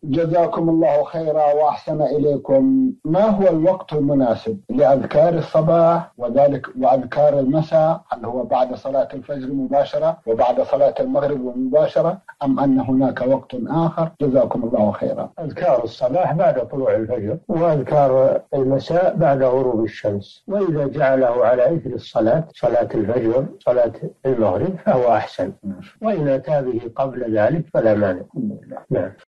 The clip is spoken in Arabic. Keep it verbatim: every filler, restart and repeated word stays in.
جزاكم الله خيرا وأحسن إليكم. ما هو الوقت المناسب لأذكار الصباح وذلك وأذكار المساء؟ هل هو بعد صلاة الفجر مباشرة وبعد صلاة المغرب مباشرة أم أن هناك وقت آخر؟ جزاكم الله خيرا. أذكار الصباح بعد طلوع الفجر، وأذكار المساء بعد غروب الشمس، وإذا جعله على إثر الصلاة صلاة الفجر صلاة المغرب فهو أحسن، وإن أتى به قبل ذلك فلا مانع. نعم.